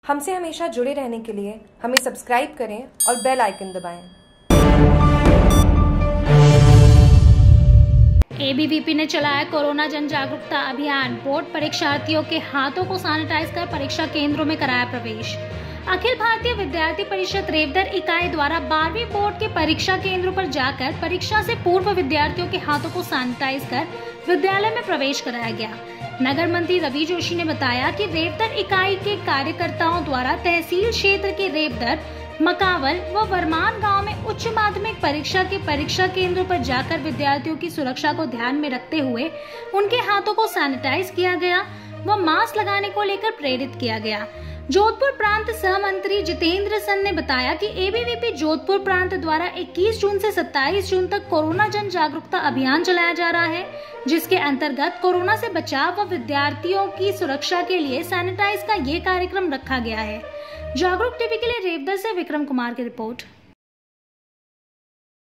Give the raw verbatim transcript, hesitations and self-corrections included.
हमसे हमेशा जुड़े रहने के लिए हमें सब्सक्राइब करें और बेल आइकन दबाएं। ए बी वी पी ने चलाया कोरोना जन जागरूकता अभियान। बोर्ड परीक्षार्थियों के हाथों को सैनिटाइज कर परीक्षा केंद्रों में कराया प्रवेश। अखिल भारतीय विद्यार्थी परिषद रेवदर इकाई द्वारा बारहवीं बोर्ड के परीक्षा केंद्रों पर जाकर परीक्षा से पूर्व विद्यार्थियों के हाथों को सैनिटाइज कर विद्यालय में प्रवेश कराया गया। नगर मंत्री रवि जोशी ने बताया कि रेवदर इकाई के कार्यकर्ताओं द्वारा तहसील क्षेत्र के रेवदर, मकावल व वरमान गांव में उच्च माध्यमिक परीक्षा के परीक्षा केंद्रों पर जाकर विद्यार्थियों की सुरक्षा को ध्यान में रखते हुए उनके हाथों को सैनिटाइज किया गया व मास्क लगाने को लेकर प्रेरित किया गया। जोधपुर प्रांत सह मंत्री जितेंद्र सन ने बताया कि A B V P Jodhpur प्रांत द्वारा इक्कीस जून से सत्ताईस जून तक कोरोना जन जागरूकता अभियान चलाया जा रहा है, जिसके अंतर्गत कोरोना से बचाव व विद्यार्थियों की सुरक्षा के लिए सैनिटाइज का ये कार्यक्रम रखा गया है। जागरूक टीवी के लिए रेवदर से विक्रम कुमार की रिपोर्ट।